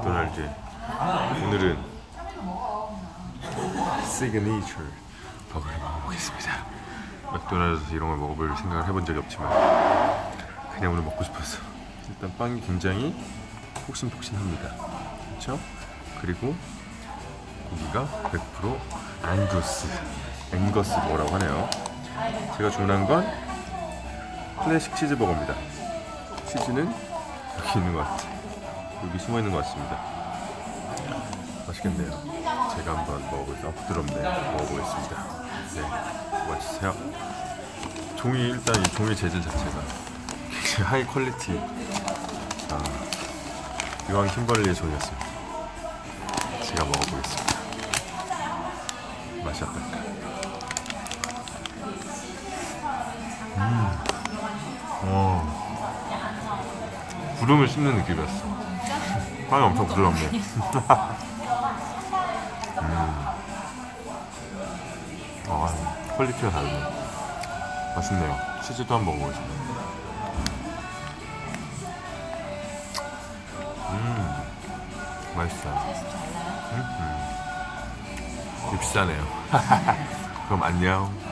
맥도날드. 오늘은 시그니처 버거를 먹어보겠습니다. 맥도날드에서 이런 걸 먹어볼 생각을 해본 적이 없지만 그냥 오늘 먹고 싶었어. 일단 빵이 굉장히 폭신폭신합니다. 그렇죠? 그리고 고기가 100% 앵거스 버거라고 하네요. 제가 주문한 건 클래식 치즈버거입니다. 치즈는 여기 있는 것 같아요. 여기 숨어 있는 것 같습니다. 맛있겠네요. 제가 한번 먹어보겠습니다. 부드럽네. 먹어보겠습니다. 네, 맛있으세요. 종이, 일단 이 종이 재질 자체가 굉장히 하이 퀄리티. 이왕 킴벌리의 종이었습니다. 제가 먹어보겠습니다. 맛이 어떨까? 구름을 씹는 느낌이었어. 빵이 엄청 부드럽네. 퀄리티가 다르네. 맛있네요. 치즈도 한번 먹어보겠습니다. 맛있어요. 비싸네요. 그럼 안녕.